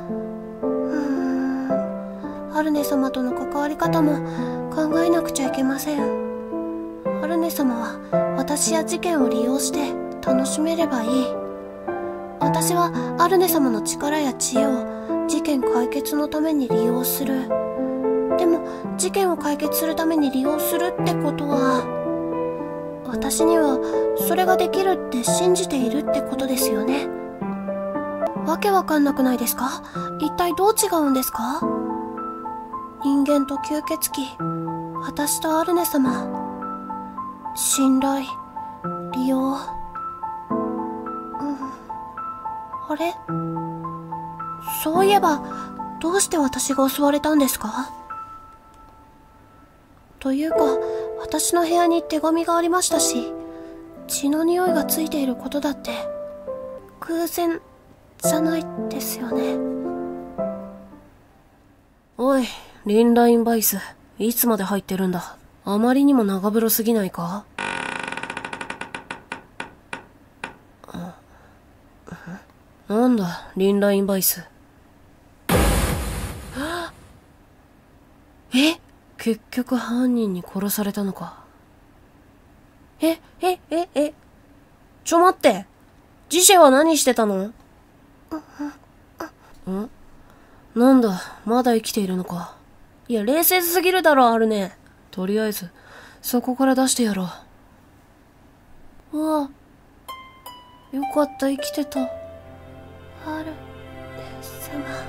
アルネ様との関わり方も考えなくちゃいけません。アルネ様は私や事件を利用して楽しめればいい。私はアルネ様の力や知恵を事件解決のために利用する。でも事件を解決するために利用するってことは、私にはそれができるって信じているってことですよね。わけわかんなくないですか？一体どう違うんですか？ 人間と吸血鬼、私とアルネ様、信頼、利用。うん、あれ？そういえば、どうして私が襲われたんですか？というか、私の部屋に手紙がありましたし、血の匂いがついていることだって、偶然じゃないですよね。 おい、リンラインバイス、いつまで入ってるんだ。あまりにも長風呂すぎないか？なんだ、リンラインバイス。え？結局犯人に殺されたのか。え、え、え、え、ちょ待って。ジシェは何してたの？ん？なんだ、まだ生きているのか。いや、冷静すぎるだろ、あるね。とりあえず、そこから出してやろう。うわ。よかった、生きてた。 ある様。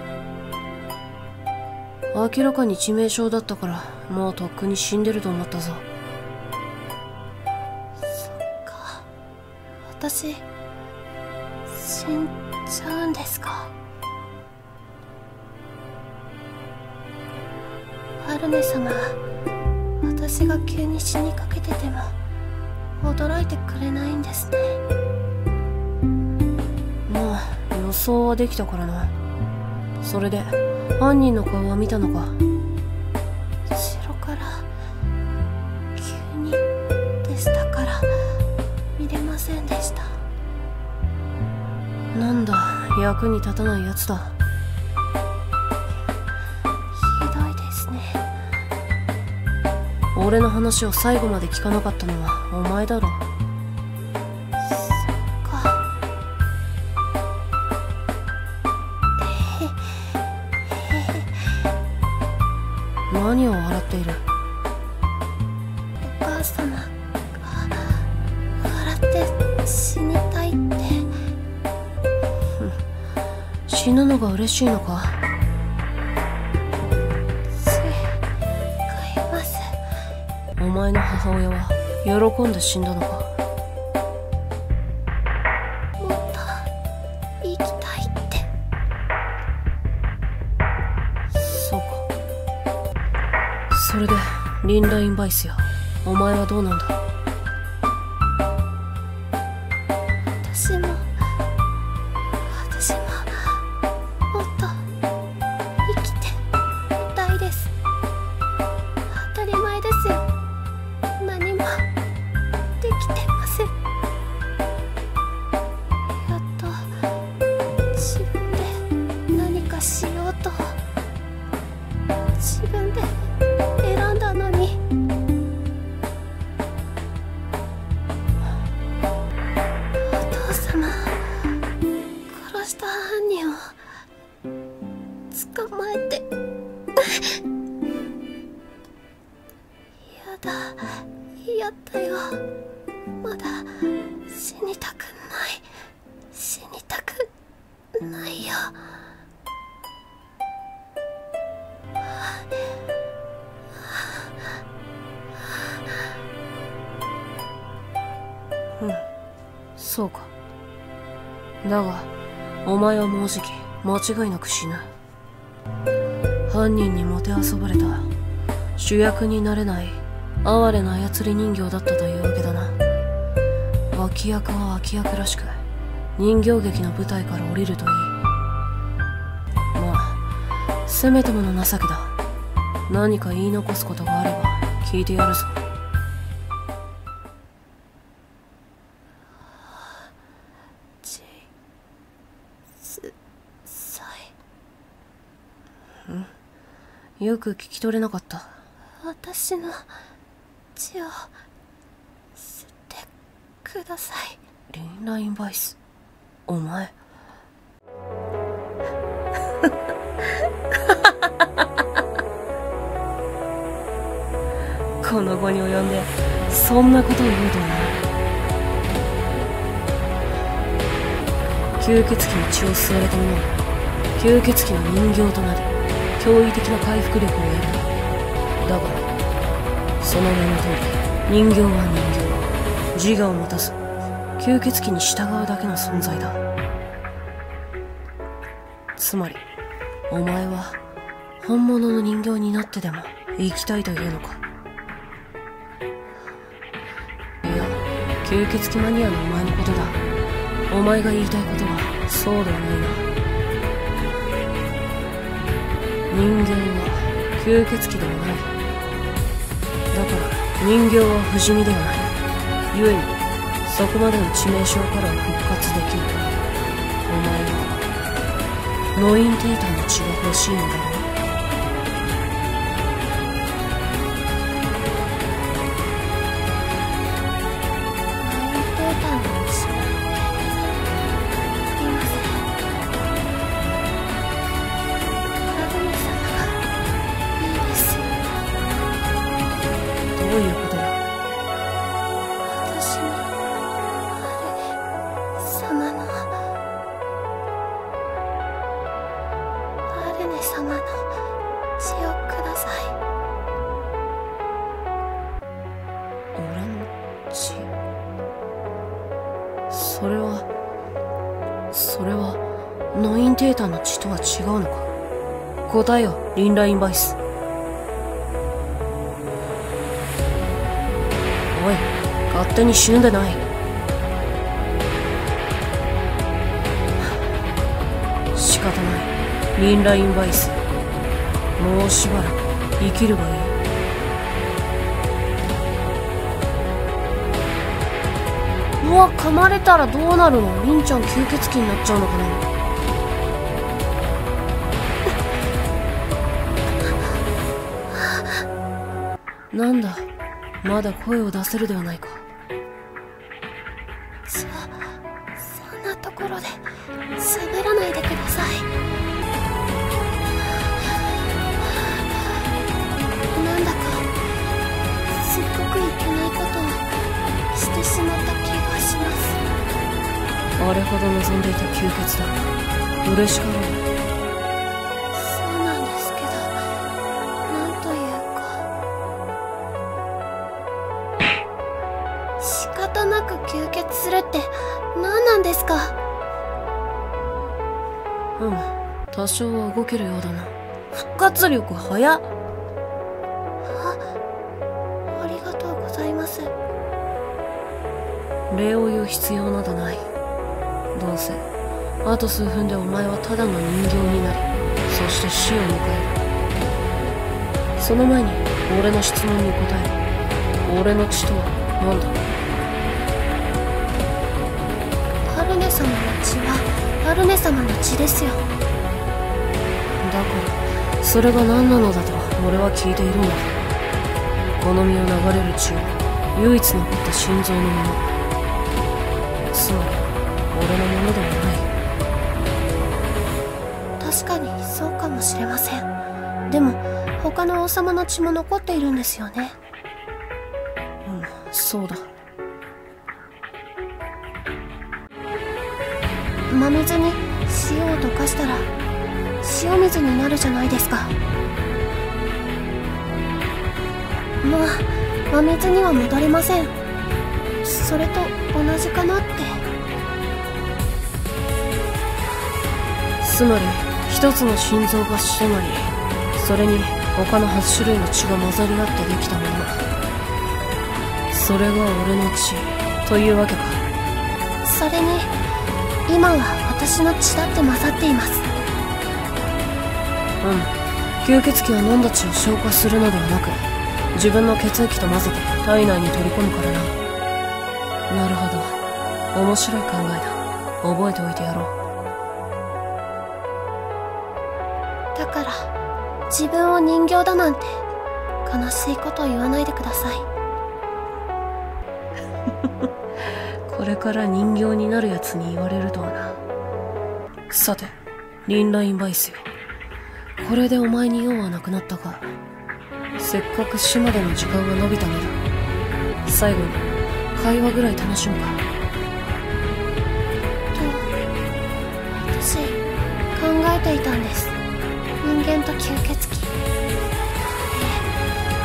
明らかに致命傷だったから、もうとっくに死んでると思ったぞ。 そっか。私、死んじゃうんですか？アルネ様、私が急に死にかけてても、驚いてくれないんですね。 まあ、予想はできたからな。それで、犯人の顔は見たのか？ 後ろから急にでしたから見れませんでした。 なんだ、役に立たないやつだ。 ひどいですね。 俺の話を最後まで聞かなかったのはお前だろ。何を笑っている？ お母様が笑って死にたいって。 死ぬのが嬉しいのか？ 違います。 お前の母親は喜んで死んだのか？ もっと生きたいって。 そうか。それでリンラインバイスよ、お前はどうなんだ？ 私も私ももっと生きてみたいです。当たり前ですよ。何もできてません。やっと自分で何かしようと自分で選んだのに。お父様、殺した犯人を捕まえて。やだ、やったよ。まだ死にたくない。死にたくないよ。 うん、そうか。だが、お前はもうじき間違いなく死ぬ。犯人にもてあそばれた主役になれない哀れな操り人形だったというわけだな。脇役は脇役らしく人形劇の舞台から降りるといい。まあせめてもの情けだ。何か言い残すことがあれば聞いてやるぞ。 ちすさい。ん？よく聞き取れなかった。 私の血を吸ってください。 リンラインバイス、お前この後に及んでそんなことを言うとはな。吸血鬼に血を吸われた者は吸血鬼の人形となり驚異的な回復力を得る。だからその名の通り、人形は人形、自我を持たず吸血鬼に従うだけの存在だ。つまりお前は本物の人形になってでも生きたいというのか。いや、吸血鬼マニアのお前のことだ。お前が言いたいことはそうではないな。人間は吸血鬼ではない。だから人形は不死身ではない。故にそこまでの致命傷からは復活できる。お前はノインテーターの血が欲しいのだろう。それはそれはノインテーターの血とは違うのか。答えよ、リンラインバイス。おい、勝手に死ぬでない。仕方ない、リンラインバイス。もうしばらく生きるがいい。うわ、噛まれたらどうなるの？リンちゃん吸血鬼になっちゃうのかな。なんだ、まだ声を出せるではないか。 そ、そんなところで喋らないでください。なんだかすっごくいけないことをしてしまった気がします。 あれほど望んでいた吸血だ。嬉しかろう。 そうなんですけど、なんというか、仕方なく吸血するって何なんですか？ うん、多少は動けるようだな。復活力早っ。 あ、ありがとうございます。 礼を言う必要などない。どうせあと数分でお前はただの人形になり、そして死を迎える。その前に俺の質問に答える。俺の血とは何だ？ アルネ様の血はアルネ様の血ですよ。 だからそれが何なのだと俺は聞いているんだ。この身を流れる血は唯一残った心臓のもの。つまり俺のものではない。確かにそうかもしれません。でも他の王様の血も残っているんですよね。 うん、そうだ。 真水に塩を溶かしたら塩水になるじゃないですか。まあ真水には戻れません。それと同じかなって。 つまり一つの心臓が死となり、それに他のはち種類の血が混ざり合ってできたもの。それが俺の血というわけか。 それに今は私の血だって混ざっています。 うん、吸血鬼は飲んだ血を消化するのではなく、自分の血液と混ぜて体内に取り込むからな。なるほど、面白い考えだ。覚えておいてやろう。 だから自分を人形だなんて悲しいことを言わないでください。 これから人形になるやつに言われるとはな。さて、リンラインバイスよ。これでお前に用はなくなったか。せっかく死までの時間が伸びたのだ。最後に会話ぐらい楽しむか。 と私考えていたんです。人間と吸血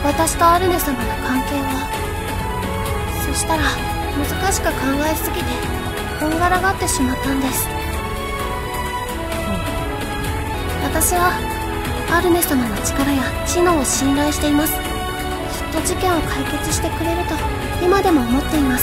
私とアルネ様の関係は。そしたら難しく考えすぎてこんがらがってしまったんです。私はアルネ様の力や知能を信頼しています。きっと事件を解決してくれると今でも思っています。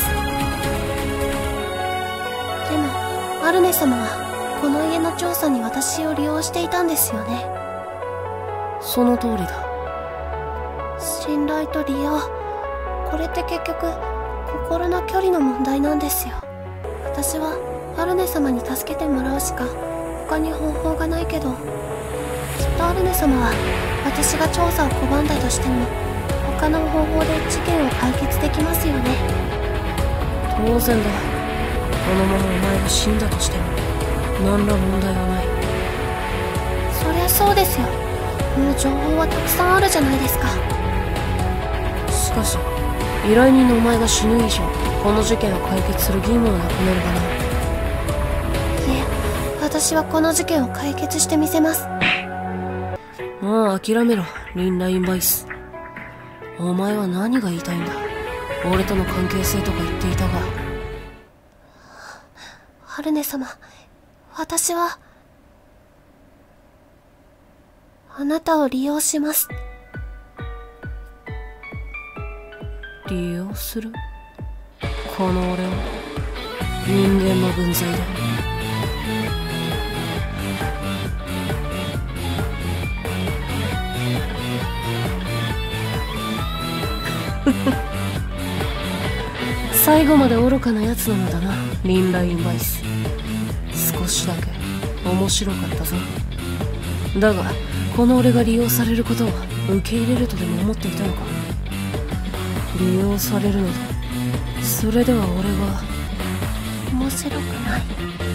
でもアルネ様はこの家の調査に私を利用していたんですよね。 その通りだ。 信頼と利用、これって結局心の距離の問題なんですよ。私はアルネ様に助けてもらうしか他に方法がないけど、きっとアルネ様は私が調査を拒んだとしても他の方法で事件を解決できますよね。 当然だ。このままお前が死んだとしても何ら問題はない。 そりゃそうですよ。もう情報はたくさんあるじゃないですか。 しかし依頼人のお前が死ぬ以上この事件を解決する義務はなくなるかな。 いえ、私はこの事件を解決してみせます。 もう諦めろ、リンラインバイス。お前は何が言いたいんだ。俺との関係性とか言っていたが。 アルネ様、私はあなたを利用します。 利用する？この俺を人間の分際で。最後まで愚かなやつなのだな、リンラインバイス。少しだけ面白かったぞ。だがこの俺が利用されることを受け入れるとでも思っていたのか。利用されるのだ。それでは俺は面白くない。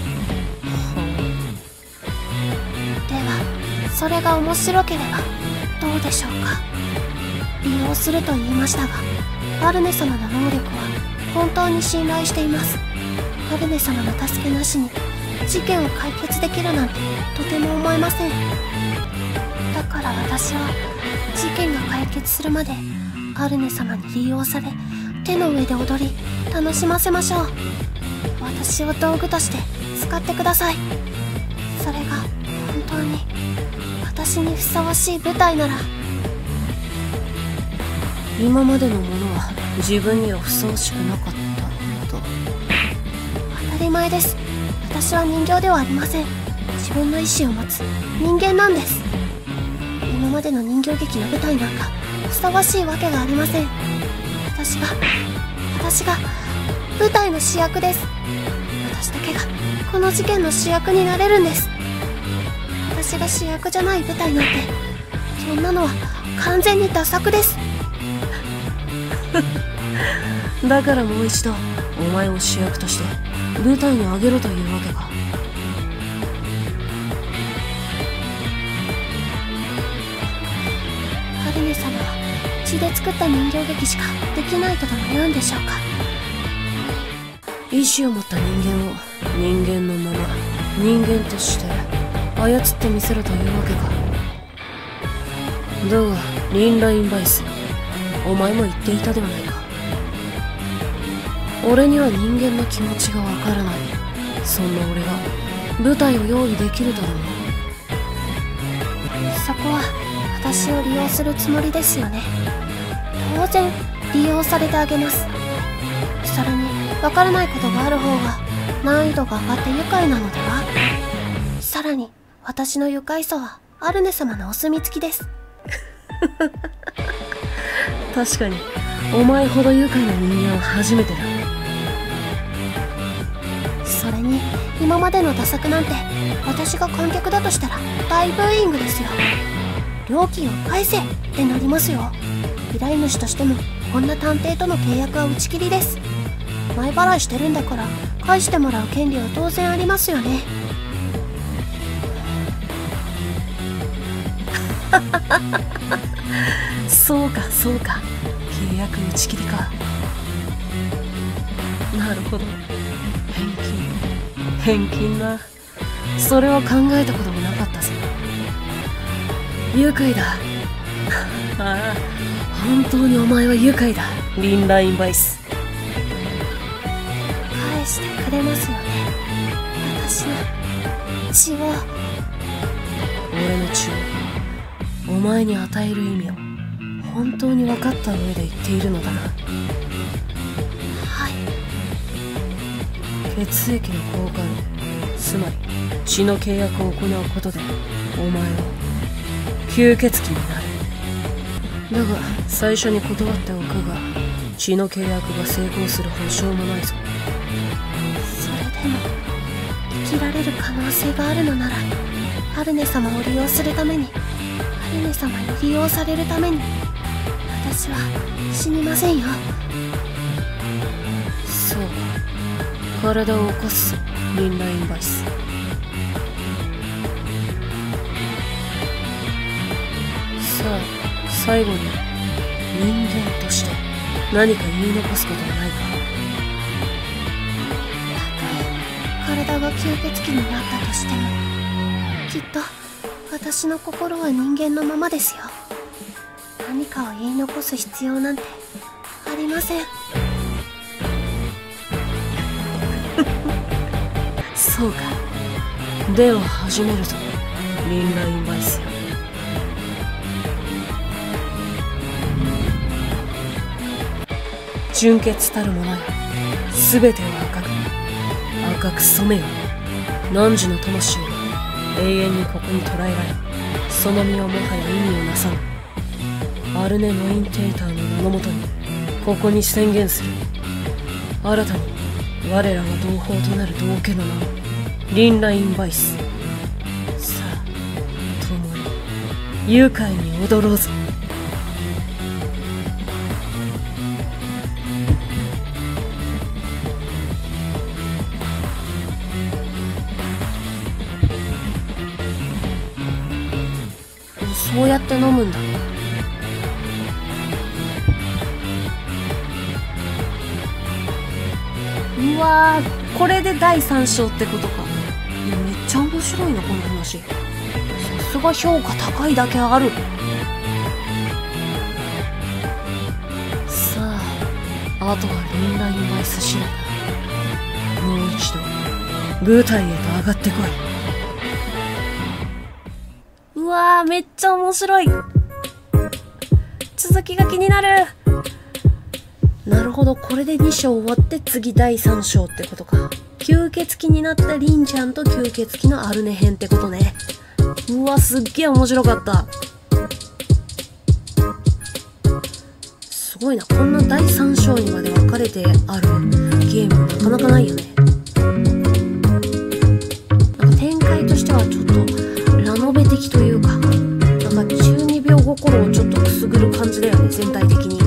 ではそれが面白ければどうでしょうか。利用すると言いましたが、アルネ様の能力は本当に信頼しています。アルネ様の助けなしに事件を解決できるなんてとても思えません。だから私は事件が解決するまでアルネ様に利用され手の上で踊り楽しませましょう。私を道具として使ってください。それが本当に私にふさわしい舞台なら。 今までのものは自分にはふさわしくなかったと。 当たり前です。私は人形ではありません。自分の意志を持つ人間なんです。今までの人形劇の舞台なんかふさわしいわけがありません。私が私が舞台の主役です。私だけがこの事件の主役になれるんです。私が主役じゃない舞台なんて、そんなのは完全にダ作です。 だからもう一度お前を主役として舞台に上げろというわけか。 アルネ様は血で作った人形劇しかできないとでも言うんでしょうか。 意志を持った人間を人間のまま人間として操ってみせろというわけか。だがリンラインバイス、お前も言っていたではないか。俺には人間の気持ちがわからない。そんな俺が舞台を用意できるとでも。 そこは私を利用するつもりですよね。当然利用されてあげます。それにわからないことがある方が難易度が上がって愉快なのでは。さらに私の愉快さはアルネ様のお墨付きです。 確かにお前ほど愉快な人間は初めてだ。 それに今までのダ作なんて私が観客だとしたら大ブーイングですよ。料金を返せってなりますよ。依頼主としてもこんな探偵との契約は打ち切りです。前払いしてるんだから返してもらう権利は当然ありますよね。 そうかそうか、契約打ち切りか。なるほど、返金返金な。それは考えたこともなかったぞ。愉快だ。ああ、 本当にお前は愉快だ、リンラインバイス。 返してくれますよね、私の血を。 俺の血をお前に与える意味を本当に分かった上で言っているのだな。 はい。 血液の交換、つまり血の契約を行うことでお前は吸血鬼になる。だが最初に断っておくが、血の契約が成功する保証もないぞ。 それでも生きられる可能性があるのなら、アルネ様を利用するために、アルネ様に利用されるために、私は死にませんよ。 そう、体を起こすぞ、リンラインバイス。さあ、最後に人間として何か言い残すことはないか。 たとえ体が吸血鬼になったとしても、きっと私の心は人間のままですよ。何かを言い残す必要なんてありません。 そうか、では始めるぞ、リンラインバイスよ。純血たるものよ、すべてを赤く赤く染めよ。汝の魂を永遠にここに捕らえられ、その身はもはや意味をなさぬ。アルネ・ノインテーターの名のもとにここに宣言する。新たに我らが同胞となる道家の名を、リンラインバイス。さあ、共に愉快に踊ろうぞ。そうやって飲むんだ。うわー、これでだいさん章ってことか。いや、めっちゃ面白いな、この話。さすが評価高いだけある。さあ、あとはリンラインバイス次第だ。もう一度舞台へと上がってこい。うわー、めっちゃ面白い。続きが気になる。なるほど、これでに章終わって次だいさん章ってことか。吸血鬼になったリンちゃんと吸血鬼のアルネ編ってことね。うわ、すっげえ面白かった。すごいな、こんなだいさん章にまで分かれてあるゲームなかなかないよね。なんか展開としてはちょっとラノベ的というか、なんか中二病心をちょっとくすぐる感じだよね、全体的に。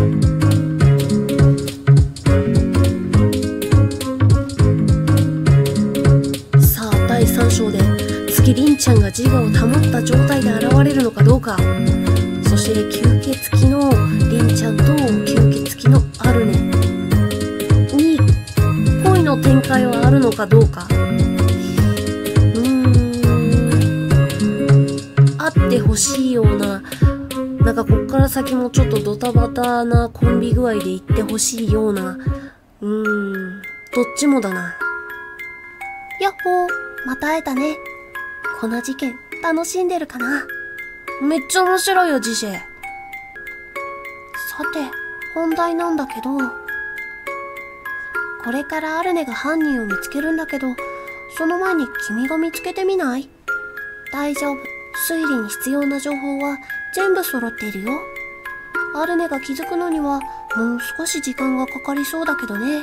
さあ、だいさん章で次リンちゃんが自我を保った状態で現れるのかどうか。そして吸血鬼のリンちゃんと吸血鬼のアルネに恋の展開はあるのかどうか。うーん、あってほしいような、なんかこっから先もちょっとドタバタなコンビ具合でいってほしいような、うーん、どっちもだな。 やっほー、また会えたね。この事件楽しんでるかな。 めっちゃ面白いよ、ジシェ。 さて、本題なんだけど、これからアルネが犯人を見つけるんだけど、その前に君が見つけてみない？大丈夫。推理に必要な情報は全部揃っているよ。アルネが気づくのにはもう少し時間がかかりそうだけどね。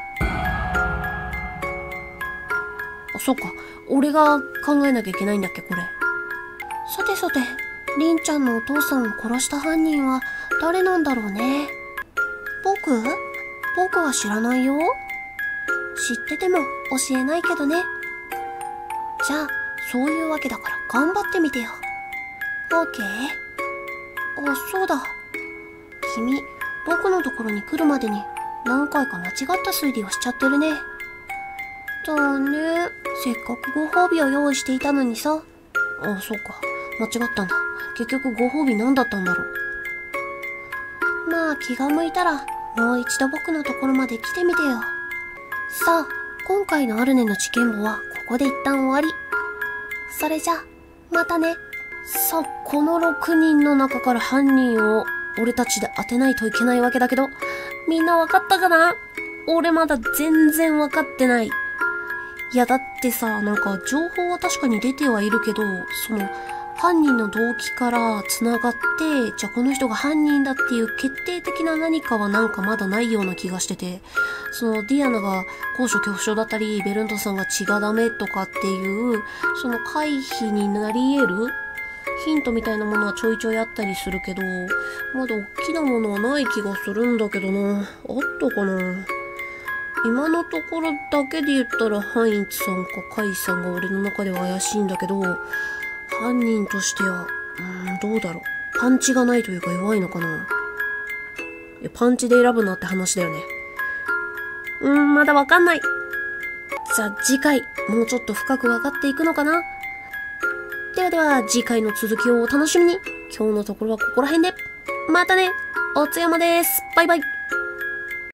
あ、そっか。俺が考えなきゃいけないんだっけ、これ。 さてさて、リンちゃんのお父さんを殺した犯人は誰なんだろうね。僕？僕は知らないよ。知ってても教えないけどね。じゃあ、そういうわけだから頑張ってみてよ。オーケー？あ、そうだ。君、僕のところに来るまでに何回か間違った推理をしちゃってるね。残念。せっかくご褒美を用意していたのにさ。 あ、そうか。間違ったんだ。結局ご褒美何だったんだろう。 まあ気が向いたらもう一度僕のところまで来てみてよ。さあ、今回のアルネの事件簿はここで一旦終わり。それじゃ、またね。 さあ、このろくにんの中から犯人を俺たちで当てないといけないわけだけど、みんなわかったかな？俺まだ全然わかってない。いやだってさ、なんか情報は確かに出てはいるけど、その犯人の動機から繋がって、じゃあこの人が犯人だっていう決定的な何かはなんかまだないような気がしてて、そのディアナが高所恐怖症だったり、ベルントさんが血がダメとかっていう、その回避になり得るヒントみたいなものはちょいちょいあったりするけど、まだ大きなものはない気がするんだけどな。あったかな？今のところだけで言ったらハインツさんかカイさんが俺の中では怪しいんだけど、犯人としては、うーん、どうだろう。パンチがないというか弱いのかな。いや、パンチで選ぶなって話だよね。うーん、まだわかんない。じゃあ次回、もうちょっと深くわかっていくのかな。ではでは、次回の続きをお楽しみに。今日のところはここら辺で。またね。おつやまです。バイバイ。